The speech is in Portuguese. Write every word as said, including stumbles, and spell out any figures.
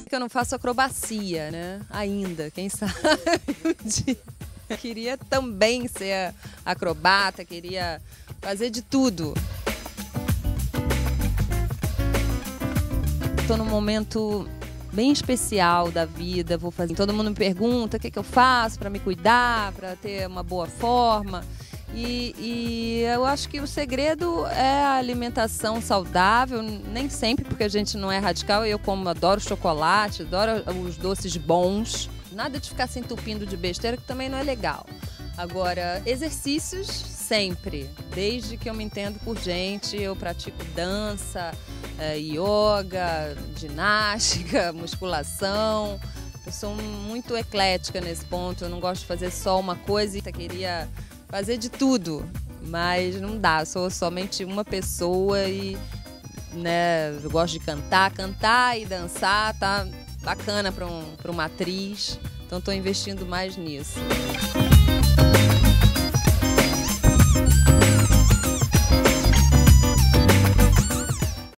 que eu não faço acrobacia, né? Ainda, quem sabe um dia. Queria também ser acrobata, queria fazer de tudo. Estou num momento bem especial da vida, vou fazer. Todo mundo me pergunta o que, que eu faço para me cuidar, para ter uma boa forma. E, e eu acho que o segredo é a alimentação saudável, nem sempre, porque a gente não é radical. Eu como adoro chocolate, adoro os doces bons. Nada de ficar se entupindo de besteira, que também não é legal. Agora, exercícios sempre. Desde que eu me entendo por gente, eu pratico dança, yoga, ginástica, musculação. Eu sou muito eclética nesse ponto, eu não gosto de fazer só uma coisa. Eu queria fazer de tudo, mas não dá, eu sou somente uma pessoa e, né, eu gosto de cantar, cantar e dançar, tá bacana para um, para uma atriz, então estou investindo mais nisso.